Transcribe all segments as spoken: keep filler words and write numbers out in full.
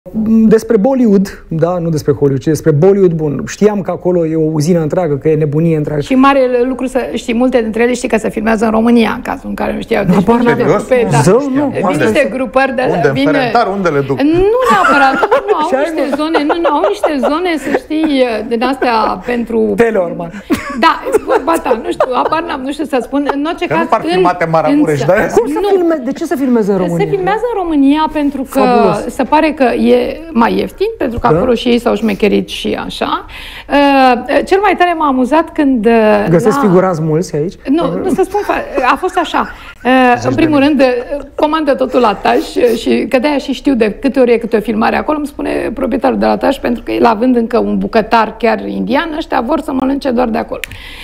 Despre Bollywood, da, nu despre Hollywood, ci despre Bollywood, bun. Știam că acolo e o uzină întreagă, că e nebunie întreagă. Și mare lucru să știi, multe dintre ele știi că se filmează în România, în cazul în care nu știau. Deci Apar vin niște grupări, da. Zău, nu. Vin niște grupări de... Unde? Vine... În Ferentar? Unde le duc? Nu neapărat, nu, nu, au niște zone, nu, nu, au niște zone, să știi, din astea pentru... Teleorman. Da, vorba ta, nu știu, apar n-am, nu știu să spun, în orice că caz... nu par filmate Maramureș, dar... Cum se filme... De ce se filmează în România? Se filmează în România pentru că Fabulos. se pare că e mai ieftin, pentru că Da. acolo și ei s-au șmecherit și așa. Uh, cel mai tare m-a amuzat când... uh, Găsesc la... figurați mulți aici? Nu, nu să spun, a fost așa. Uh, în primul rând, uh, comandă totul la Taș și că de-aia și știu de câte ori e câte o filmare acolo, îmi spune proprietarul de la Taș, pentru că el având încă un bucătar chiar indian, ăștia vor să mănânce doar de acolo.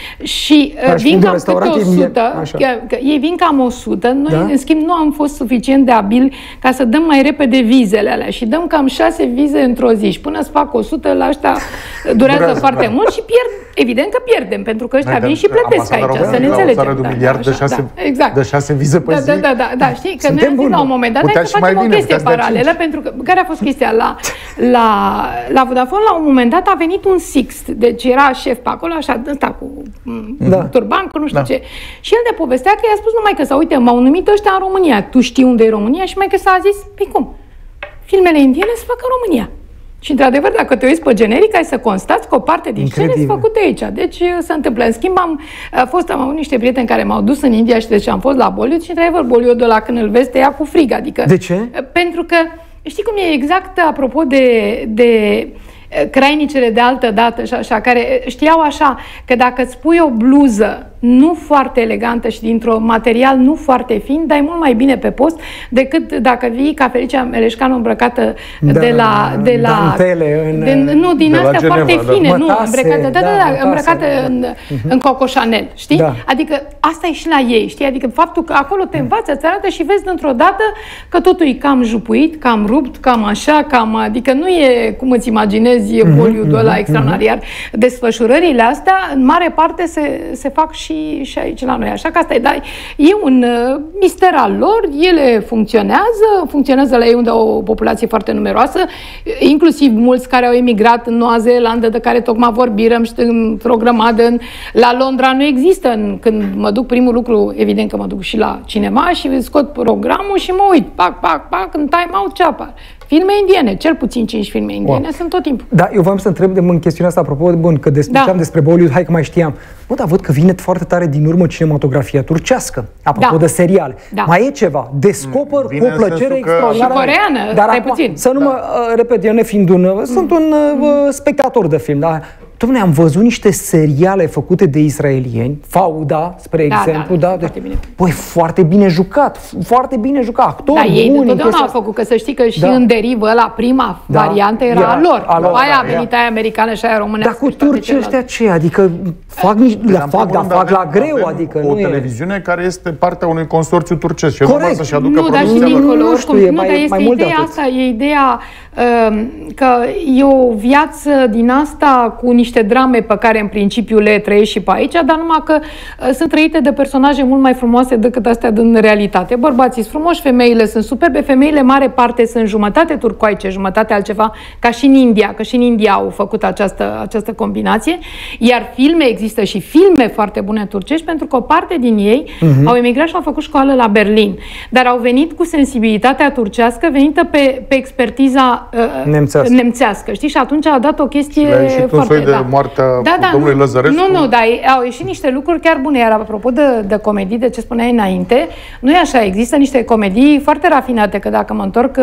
Și uh, vin cam câte o sută, că, că ei vin cam o sută, noi Da? în schimb nu am fost suficient de abili ca să dăm mai repede vizele alea și dăm cam șase vize într-o zi și până să fac o sută, la ăștia durează, Durează, foarte da. mult și pierd, evident că pierdem, pentru că ăștia Noi vin de- și plătesc Ambasada aici, să ne României la o înțelegem. țară de un Da, miliard de așa, șase- da, exact. de șase vize pe da, zi? Da, da, da, da, știi, că noi Suntem am zis buni. la un moment dat, Putea hai să și mai facem o bine, chestie puteați da paralelă, cinci. pentru că, care a fost chestia? La, la, la Vodafone, la un moment dat, a venit un Sixt, deci era șef pe acolo, așa, ăsta cu Da. turban, cu nu știu Da. ce. Și el de povestea că i-a spus numai că, sau uite, m-au numit ăștia în România, tu știi unde e România? Și mai că s-a zis, păi cum? Filmele indiene se fac în România. Și, într-adevăr, dacă te uiți pe generic, ai să constați că o parte din scene sunt făcute aici. Deci se întâmplă. În schimb, am a fost, am avut niște prieteni care m-au dus în India și deci am fost la Bollywood și, într-adevăr, Bollywood-ul ăla când îl vezi te ia cu frig. Adică, De ce? Pentru că, știi cum e exact, apropo de... de crainicele de altă dată și așa, care știau așa că dacă îți pui o bluză nu foarte elegantă și dintr-un material nu foarte fin, dai mult mai bine pe post decât dacă vii ca Felicia Meleșcanu îmbrăcată Da, de la... De la dantele în... de, nu, din de la astea Geneva, foarte da. fine, nu, Mătase, îmbrăcată, da, da, da, da, mătase, îmbrăcată da. în, în Coco Chanel, știi? Da. Adică asta e și la ei, știi? Adică faptul că acolo te învață, îți arată și vezi dintr-o dată că totul e cam jupuit, cam rupt, cam așa, cam... Adică nu e cum îți imaginezi Bollywood-ul ăla extraordinar. Desfășurările astea, în mare parte, se, se fac și, și aici la noi. Așa că asta e, dar e un uh, mister al lor, ele funcționează, funcționează la ei unde au o populație foarte numeroasă, inclusiv mulți care au emigrat în Noua Zeelandă, de care tocmai vorbim, știu, într-o grămadă. În, la Londra nu există. În, când mă duc, primul lucru, evident că mă duc și la cinema și scot programul și mă uit, pac, pac, pac, în time-out ce apar. Filme indiene, cel puțin cinci filme indiene, wow. Sunt tot timpul. Da, eu voiam să întreb de în chestiunea asta, apropo, bun, că despre, Da. despre Bollywood, hai că mai știam. Bă, dar văd că vine foarte tare din urmă cinematografia turcească, apropo Da. de seriale. Da. Mai e ceva, descoper Vine cu o în sensul plăcere că- extraordinară. Și coreeană, Dar stai acum, puțin. să nu mă, uh, repet, eu nefiind un, uh, sunt un uh, spectator de film, dar Dom'le, am văzut niște seriale făcute de israelieni, Fauda, spre Da, exemplu, da, da, foarte deci, bine. Băi, foarte bine jucat, foarte bine jucat, actori Da, ei buni. întotdeauna chestia au asta. făcut, că să știi că și Da. în derivă, la prima Da. variantă era Era a lor. a lor, După aia da, a venit aia americană și aia românească. Dar cu și toate turcii celelalte. ăștia ce? Adică fac, nici, le În fac, primul dar rând, fac la avem- greu, avem adică o nu e... televiziune care este partea unui consorțiu turcesc și e Corect. normal să-și aducă Nu, dar și producția lor. dincolo, Nu oricum, știu, e nu, mai- dar este mai mult de ideea atât. asta, e ideea um, că e o viață din asta cu niște drame pe care în principiu le trăiești și pe aici, dar numai că uh, sunt trăite de personaje mult mai frumoase decât astea din realitate. Bărbații sunt frumoși, femeile sunt superbe, femeile mare parte sunt jumătate turcoaice, jumătate altceva, ca și în India, că și în India au făcut această, această combinație, iar filme, există și filme foarte bune turcești, pentru că o parte din ei uh-huh. au emigrat și au făcut școală la Berlin, dar au venit cu sensibilitatea turcească venită pe, pe expertiza uh, Nemțească. nemțească, știi? Și atunci a dat o chestie Și le-a ieșit un foarte... soi de moartea domnului nu, Lăzărescu? Nu, nu, dar au ieșit niște lucruri chiar bune. Iar apropo de, de comedii, de ce spuneai înainte, nu e așa, există niște comedii foarte rafinate, că dacă mă întorc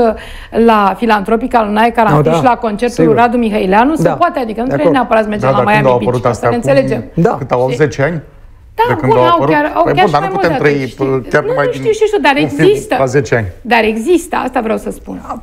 la Filantropica lui Nae Caranfiș, Oh, da. la concertul Sigur. Radu Mihăileanu, se Da. poate, adică nu De trebuie acord. neapărat să mergem Da, la dar când au Miami apărut Beach, să astea ne acum, înțelegem. Da. cât au zece ani? Da, De când bun, au au apărut? chiar, au Păi chiar bun, și dar mai nu putem multe, trăi știi? chiar Nu, numai nu din știu, știu, știu, dar un film există. la zece ani. Dar există, asta vreau să spun.